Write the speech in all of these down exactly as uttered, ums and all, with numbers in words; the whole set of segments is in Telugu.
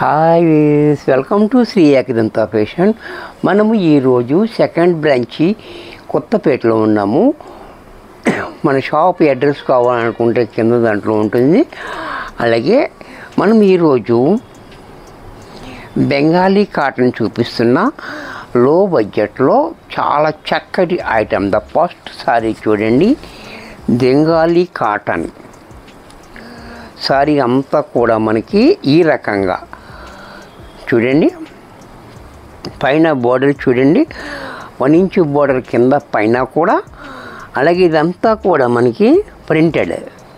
Hi, welcome to Shri Ekadanta fashion. మనము ఈరోజు సెకండ్ బ్రాంచి కొత్తపేటలో ఉన్నాము. మన షాప్ అడ్రస్ కావాలనుకుంటే కింద దాంట్లో ఉంటుంది. అలాగే మనం ఈరోజు బెంగాలీ కాటన్ చూపిస్తున్న లో బడ్జెట్లో చాలా చక్కటి ఐటమ్. ద ఫస్ట్ సారీ చూడండి, బెంగాలీ కాటన్ సారీ అంతా కూడా మనకి ఈ రకంగా చూడండి. పైన బోర్డర్ చూడండి, వన్ ఇంచు బోర్డర్ కింద పైన కూడా. అలాగే ఇదంతా కూడా మనకి ప్రింటెడ్,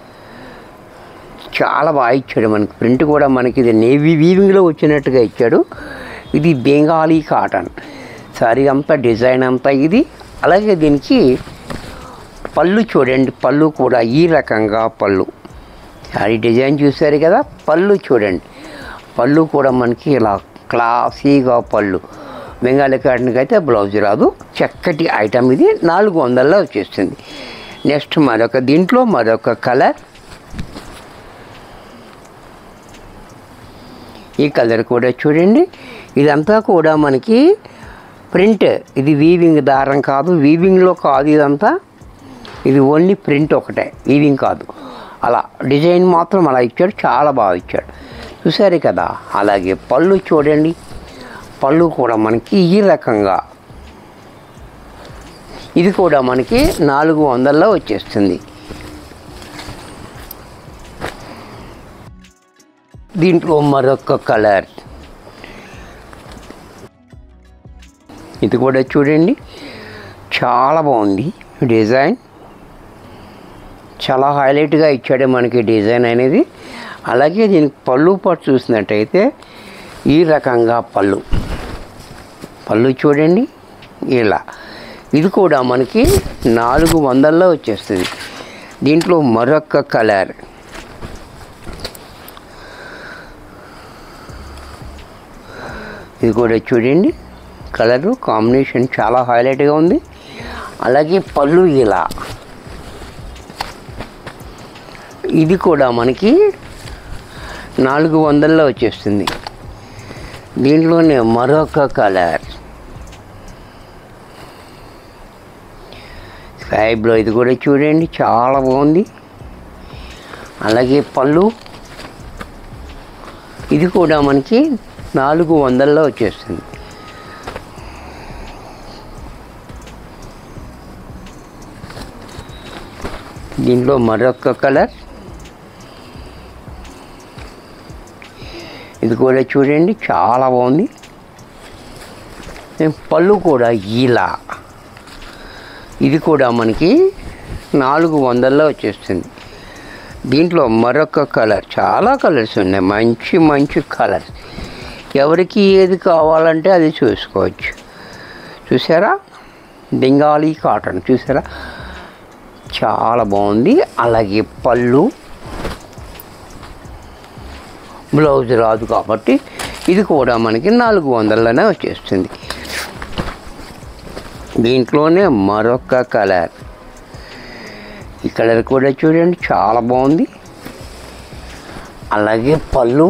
చాలా బాగా ఇచ్చాడు మనకి. ప్రింట్ కూడా మనకి ఇది నేవీ వీవింగ్లో వచ్చినట్టుగా ఇచ్చాడు. ఇది బెంగాలీ కాటన్ సారీ అంతా, డిజైన్ అంతా ఇది. అలాగే దీనికి పళ్ళు చూడండి, పళ్ళు కూడా ఈ రకంగా పళ్ళు. సారీ డిజైన్ చూసారు కదా, పళ్ళు చూడండి, పళ్ళు కూడా మనకి ఇలా క్లాసీగా పళ్ళు. బెంగాలీ కాటన్కి అయితే బ్లౌజ్ రాదు. చక్కటి ఐటమ్ ఇది, నాలుగు వందల్లో వచ్చేస్తుంది. నెక్స్ట్ మరొక దీంట్లో మరొక కలర్, ఈ కలర్ కూడా చూడండి. ఇదంతా కూడా మనకి ప్రింట్, ఇది వీవింగ్ దారం కాదు, వీవింగ్లో కాదు ఇదంతా. ఇది ఓన్లీ ప్రింట్ ఒకటే, వీవింగ్ కాదు. అలా డిజైన్ మాత్రం అలా ఇచ్చాడు, చాలా బాగా ఇచ్చాడు, చూసారు కదా. అలాగే పళ్ళు చూడండి, పళ్ళు కూడా మనకి ఈ రకంగా, ఇది కూడా మనకి నాలుగు వందల్లో వచ్చేస్తుంది. దీంట్లో మరొక కలర్, ఇది కూడా చూడండి, చాలా బాగుంది డిజైన్, చాలా హైలైట్గా ఇచ్చాడు మనకి డిజైన్ అనేది. అలాగే దీనికి పళ్ళు పాటు చూసినట్టయితే ఈ రకంగా పళ్ళు, పళ్ళు చూడండి ఇలా. ఇది కూడా మనకి నాలుగు వందల్లో వచ్చేస్తుంది. దీంట్లో మరొక కలర్, ఇది కూడా చూడండి, కలరు కాంబినేషన్ చాలా హైలైట్గా ఉంది. అలాగే పళ్ళు ఇలా, ఇది కూడా మనకి నాలుగు వందల్లో వచ్చేస్తుంది. దీంట్లోనే మరొక కలర్ స్కై బ్లూ, ఇది కూడా చూడండి చాలా బాగుంది. అలాగే పళ్ళు, ఇది కూడా మనకి నాలుగు వందల్లో వచ్చేస్తుంది. దీంట్లో మరొక కలర్, ఇది కూడా చూడండి చాలా బాగుంది. పళ్ళు కూడా ఇలా, ఇది కూడా మనకి నాలుగు వందల్లో వచ్చేస్తుంది. దీంట్లో మరొక కలర్, చాలా కలర్స్ ఉన్నాయి, మంచి మంచి కలర్స్. ఎవరికి ఏది కావాలంటే అది చూసుకోవచ్చు. చూసారా, బెంగాలీ కాటన్ చూసారా, చాలా బాగుంది. అలాగే పళ్ళు, బ్లౌజ్ రాదు కాబట్టి ఇది కూడా మనకి నాలుగు వందలలోనే వచ్చేస్తుంది. దీంట్లోనే మరొక కలర్, ఈ కలర్ కూడా చూడండి చాలా బాగుంది. అలాగే పళ్ళు,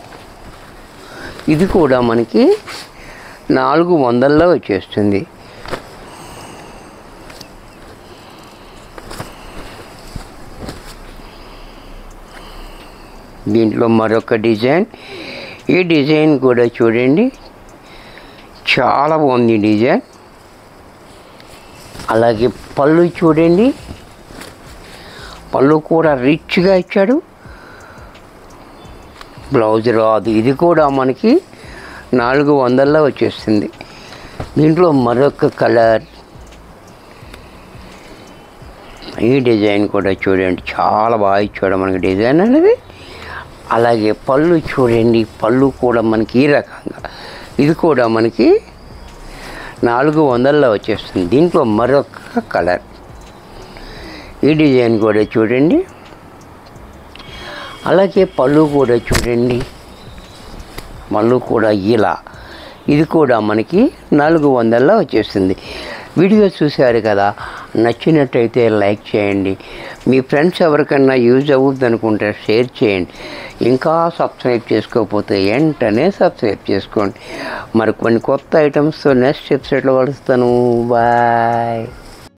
ఇది కూడా మనకి నాలుగు వందల్లో వచ్చేస్తుంది. దీంట్లో మరొక డిజైన్, ఈ డిజైన్ కూడా చూడండి చాలా బాగుంది డిజైన్. అలాగే పళ్ళు చూడండి, పళ్ళు కూడా రిచ్గా ఇచ్చాడు, బ్లౌజ్ రాదు. ఇది కూడా మనకి నాలుగు వందల్లో వచ్చేస్తుంది. దీంట్లో మరొక కలర్, ఈ డిజైన్ కూడా చూడండి చాలా బాగా ఇచ్చాడు మనకి డిజైన్ అనేది. అలాగే పళ్ళు చూడండి, పళ్ళు కూడా మనకి ఈ రకంగా, ఇది కూడా మనకి నాలుగు వందల్లో వచ్చేస్తుంది. దీంట్లో మరొక కలర్, ఈ డిజైన్ కూడా చూడండి. అలాగే పళ్ళు కూడా చూడండి, పళ్ళు కూడా ఇలా, ఇది కూడా మనకి నాలుగు వందల్లో వచ్చేస్తుంది. వీడియో చూశారు కదా, నచ్చినట్టయితే లైక్ చేయండి. మీ ఫ్రెండ్స్ ఎవరికన్నా యూజ్ అవుద్ది అనుకుంటే షేర్ చేయండి. ఇంకా సబ్స్క్రైబ్ చేసుకోకపోతే వెంటనే సబ్స్క్రైబ్ చేసుకోండి. మరి కొన్ని కొత్త ఐటమ్స్తో నెక్స్ట్ ఎపిసోడ్లో కలుస్తాను. బాయ్.